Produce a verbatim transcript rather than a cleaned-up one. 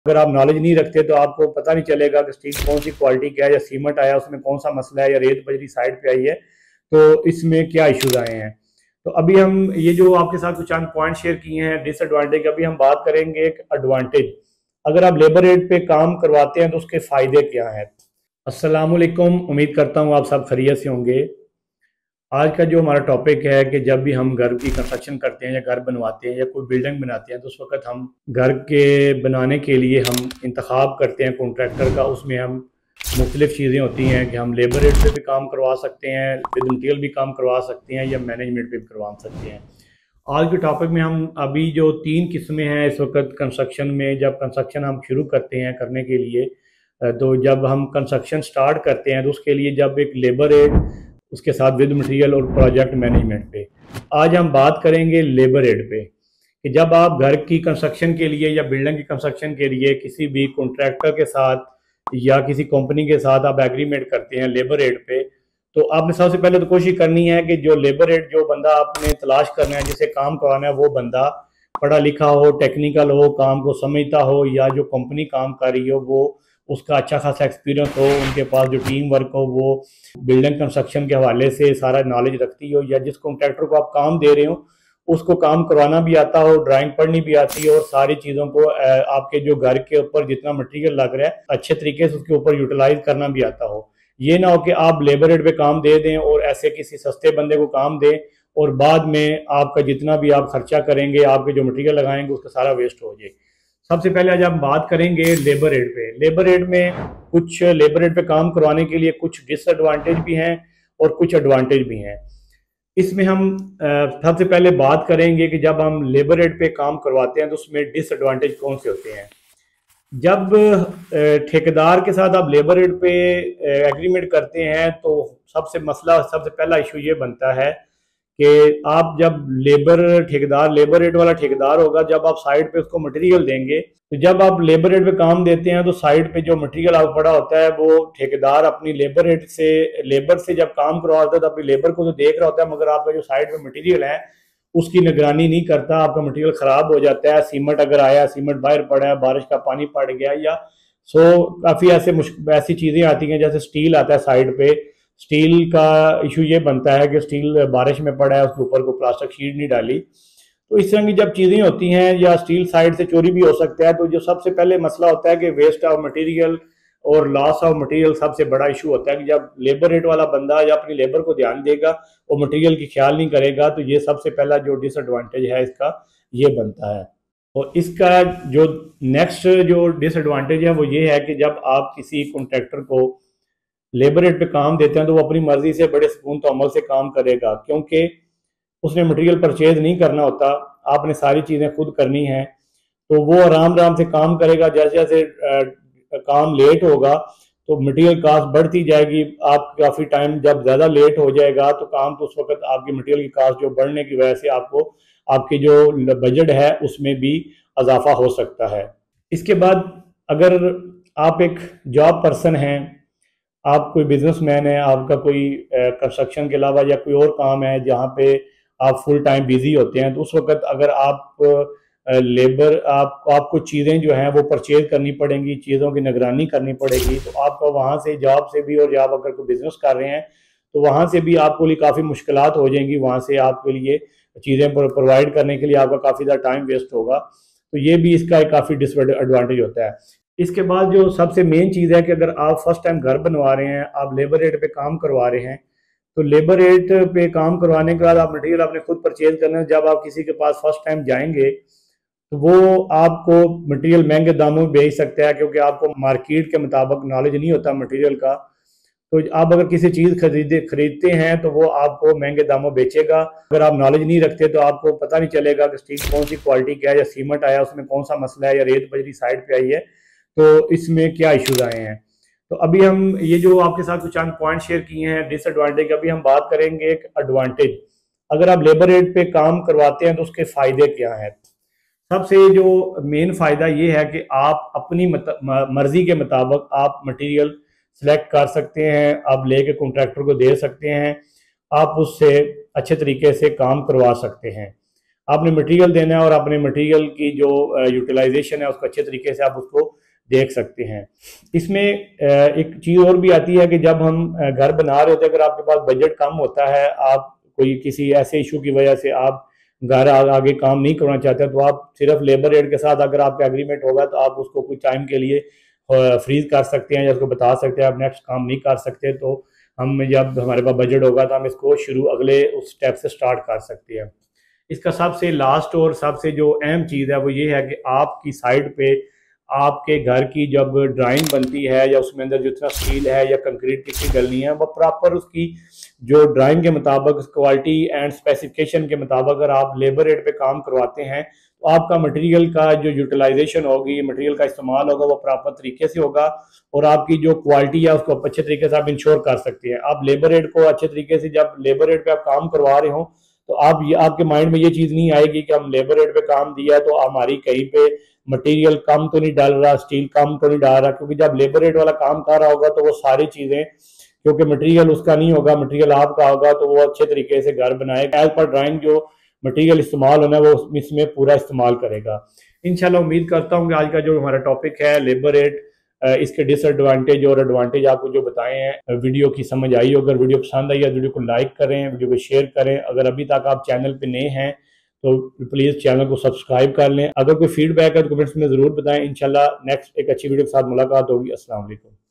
अगर आप नॉलेज नहीं रखते तो आपको पता नहीं चलेगा कि स्टील कौन सी क्वालिटी क्या है, या सीमेंट आया उसमें कौन सा मसला है, या रेत बजरी साइड पे आई है तो इसमें क्या इश्यूज आए हैं। तो अभी हम ये जो आपके साथ कुछ चंद पॉइंट शेयर किए हैं डिसएडवांटेज, अभी हम बात करेंगे एक एडवांटेज। अगर आप लेबर रेट पे काम करवाते हैं तो उसके फायदे क्या हैं। अस्सलाम वालेकुम, उम्मीद करता हूँ आप सब खैरियत से होंगे। आज का जो हमारा टॉपिक है कि जब भी हम घर की कंस्ट्रक्शन करते हैं या घर बनवाते हैं या कोई बिल्डिंग बनाते हैं तो उस वक्त हम घर के बनाने के लिए हम इंतखाब करते हैं कॉन्ट्रैक्टर का। उसमें हम मुख्तलिफ चीज़ें होती हैं कि हम लेबर रेट पे भी काम करवा सकते हैं, विद मटीरियल भी काम करवा सकते हैं, या मैनेजमेंट पे भी करवा सकते हैं। आज के टॉपिक में हम अभी जो तीन किस्में हैं इस वक्त कंस्ट्रक्शन में, जब कंस्ट्रक्शन हम शुरू करते हैं करने के लिए, तो जब हम कंस्ट्रक्शन स्टार्ट करते हैं तो उसके लिए जब एक लेबर रेट, उसके साथ विद मटेरियल और प्रोजेक्ट मैनेजमेंट पे। आज हम बात करेंगे लेबर रेट पे कि जब आप घर की कंस्ट्रक्शन के लिए या बिल्डिंग की कंस्ट्रक्शन के लिए किसी भी कॉन्ट्रैक्टर के साथ या किसी कंपनी के साथ आप एग्रीमेंट करते हैं लेबर रेट पे, तो आपने सबसे पहले तो कोशिश करनी है कि जो लेबर रेट जो बंदा आपने तलाश करना है, जिसे काम करवाना है, वो बंदा पढ़ा लिखा हो, टेक्निकल हो, काम को समझता हो, या जो कंपनी काम कर रही हो वो उसका अच्छा खासा एक्सपीरियंस हो, उनके पास जो टीम वर्क हो वो बिल्डिंग कंस्ट्रक्शन के हवाले से सारा नॉलेज रखती हो, या जिस कॉन्ट्रैक्टर को आप काम दे रहे हो उसको काम करवाना भी आता हो, ड्राइंग पढ़नी भी आती है, और सारी चीज़ों को आपके जो घर के ऊपर जितना मटेरियल लग रहा है अच्छे तरीके से उसके ऊपर यूटिलाइज करना भी आता हो। ये ना हो कि आप लेबर रेट पे काम दे दें और ऐसे किसी सस्ते बंदे को काम दें और बाद में आपका जितना भी आप खर्चा करेंगे, आपके जो मटेरियल लगाएंगे, उसका सारा वेस्ट हो जाए। सबसे पहले आज हम बात करेंगे लेबर रेट पे। लेबर रेट में कुछ लेबर रेट पे काम करवाने के लिए कुछ डिसएडवांटेज भी हैं और कुछ एडवांटेज भी हैं। इसमें हम सबसे पहले बात करेंगे कि जब हम लेबर रेट पे काम करवाते हैं तो उसमें डिसएडवांटेज कौन से होते हैं। जब ठेकेदार के साथ आप लेबर रेट पे एग्रीमेंट करते हैं तो सबसे मसला सबसे पहला इशू ये बनता है कि आप जब लेबर ठेकेदार लेबर रेट वाला ठेकेदार होगा, जब आप साइड पे उसको मटेरियल देंगे, तो जब आप लेबर रेट पे काम देते हैं तो साइड पे जो मटेरियल आप पड़ा होता है वो ठेकेदार अपनी लेबर रेट से लेबर से जब काम करवाता है तो अपनी लेबर को तो देख रहा होता है, मगर आपका जो साइड पे मटेरियल है उसकी निगरानी नहीं करता। आपका मटेरियल खराब हो जाता है, सीमेंट अगर आया, सीमेंट बाहर पड़ा है, बारिश का पानी पड़ गया, या सो काफ़ी ऐसे ऐसी चीज़ें आती हैं जैसे स्टील आता है साइड पे। स्टील का इशू ये बनता है कि स्टील बारिश में पड़ा है, उसके ऊपर को प्लास्टिक शीट नहीं डाली, तो इस तरह की जब चीज़ें होती हैं, या स्टील साइड से चोरी भी हो सकता है। तो जो सबसे पहले मसला होता है कि वेस्ट ऑफ मटेरियल और लॉस ऑफ मटेरियल सबसे बड़ा इशू होता है कि जब लेबर रेट वाला बंदा या अपनी लेबर को ध्यान देगा और मटेरियल की ख्याल नहीं करेगा, तो ये सबसे पहला जो डिसएडवांटेज है इसका ये बनता है। और इसका जो नेक्स्ट जो डिसएडवांटेज है वो ये है कि जब आप किसी कॉन्ट्रैक्टर को लेबर रेट पे काम देते हैं तो वो अपनी मर्जी से बड़े सुकून तो अमल से काम करेगा, क्योंकि उसने मटेरियल परचेज नहीं करना होता, आपने सारी चीज़ें खुद करनी है। तो वो आराम आराम से काम करेगा। जैसे जैसे काम लेट होगा तो मटेरियल कास्ट बढ़ती जाएगी। आप काफ़ी टाइम जब ज़्यादा लेट हो जाएगा तो काम तो उस वक्त आपकी मटेरियल की कास्ट जो बढ़ने की वजह से आपको आपकी जो बजट है उसमें भी इजाफा हो सकता है। इसके बाद अगर आप एक जॉब पर्सन हैं, आप कोई बिजनेसमैन है, आपका कोई कंस्ट्रक्शन के अलावा या कोई और काम है जहाँ पे आप फुल टाइम बिजी होते हैं, तो उस वक्त अगर आप लेबर आप आपको चीज़ें जो हैं वो परचेज करनी पड़ेंगी, चीज़ों की निगरानी करनी पड़ेगी, तो आपको वहाँ से जॉब से भी, और आप अगर कोई बिजनेस कर रहे हैं तो वहाँ से भी आपको लिए काफ़ी मुश्किलात हो जाएंगी। वहाँ से आपके लिए चीज़ें प्रोवाइड करने के लिए आपका काफ़ी ज़्यादा टाइम वेस्ट होगा। तो ये भी इसका एक काफ़ी डिसएडवांटेज होता है। इसके बाद जो सबसे मेन चीज़ है कि अगर आप फर्स्ट टाइम घर बनवा रहे हैं, आप लेबर रेट पे काम करवा रहे हैं, तो लेबर रेट पे काम करवाने के बाद आप मटेरियल आपने खुद परचेज करना है। जब आप किसी के पास फर्स्ट टाइम जाएंगे तो वो आपको मटेरियल महंगे दामों में बेच सकता है, क्योंकि आपको मार्केट के मुताबिक नॉलेज नहीं होता मटेरियल का। तो आप अगर किसी चीज़ खरीदे खरीदते हैं तो वो आपको महंगे दामों बेचेगा। अगर आप नॉलेज नहीं रखते तो आपको पता नहीं चलेगा कि स्टील कौन सी क्वालिटी क्या है, या सीमेंट आया उसमें कौन सा मसला है, या रेत बजरी साइड पे आई है तो इसमें क्या इश्यूज आए हैं। तो अभी हम ये जो आपके साथ कुछ चंद पॉइंट शेयर किए हैं डिसएडवांटेज, अभी हम बात करेंगे एक एडवांटेज। अगर आप लेबर रेट पे काम करवाते हैं तो उसके फायदे क्या हैं। सबसे जो मेन फायदा ये है कि आप अपनी मर्जी के मुताबिक आप मटेरियल सिलेक्ट कर सकते हैं, आप लेके कॉन्ट्रैक्टर को दे सकते हैं, आप उससे अच्छे तरीके से काम करवा सकते हैं। आपने मटेरियल देना है और अपने मटेरियल की जो यूटिलाइजेशन है उसको अच्छे तरीके से आप उसको देख सकते हैं। इसमें एक चीज़ और भी आती है कि जब हम घर बना रहे होते हैं, अगर आपके पास बजट कम होता है, आप कोई किसी ऐसे इशू की वजह से आप घर आगे काम नहीं करना चाहते, तो आप सिर्फ लेबर रेट के साथ अगर आपका एग्रीमेंट होगा तो आप उसको कुछ टाइम के लिए फ्रीज कर सकते हैं या उसको बता सकते हैं आप नेक्स्ट काम नहीं कर सकते, तो हम जब हमारे पास बजट होगा तो हम इसको शुरू अगले उस स्टेप से स्टार्ट कर सकते हैं। इसका सबसे लास्ट और सबसे जो अहम चीज़ है वो ये है कि आपकी साइड पे आपके घर की जब ड्राइंग बनती है या उसमें अंदर जितना स्टील है या कंक्रीट कितनी डलनी है, वो प्रॉपर उसकी जो ड्राइंग के मुताबिक क्वालिटी एंड स्पेसिफिकेशन के मुताबिक अगर आप लेबर रेट पे काम करवाते हैं तो आपका मटेरियल का जो यूटिलाइजेशन होगी, मटेरियल का इस्तेमाल होगा, वो प्रॉपर तरीके से होगा और आपकी जो क्वालिटी है उसको अच्छे तरीके से आप इंश्योर कर सकते हैं। आप लेबर रेट को अच्छे तरीके से जब लेबर रेट पे आप काम करवा रहे हो तो आप ये आपके माइंड में ये चीज़ नहीं आएगी कि हम लेबर रेट पे काम दिया है तो हमारी कहीं पे मटेरियल कम तो नहीं डाल रहा, स्टील कम तो नहीं डाल रहा, क्योंकि जब लेबर रेट वाला काम कर रहा होगा तो वो सारी चीज़ें, क्योंकि मटेरियल उसका नहीं होगा, मटेरियल आपका होगा, तो वो अच्छे तरीके से घर बनाएगा। एज पर ड्राइंग जो मटेरियल इस्तेमाल होना है वो इसमें पूरा इस्तेमाल करेगा। इंशाल्लाह उम्मीद करता हूँ कि आज का जो हमारा टॉपिक है लेबर रेट, इसके डिसएडवांटेज और एडवांटेज आपको जो बताए हैं वीडियो की समझ आई हो। अगर वीडियो पसंद आई है वीडियो को लाइक करें, वीडियो को शेयर करें। अगर अभी तक आप चैनल पे नए हैं तो प्लीज़ चैनल को सब्सक्राइब कर लें। अगर कोई फीडबैक है तो कमेंट्स में ज़रूर बताएं। इंशाल्लाह नेक्स्ट एक अच्छी वीडियो के साथ मुलाकात होगी। अस्सलाम वालेकुम।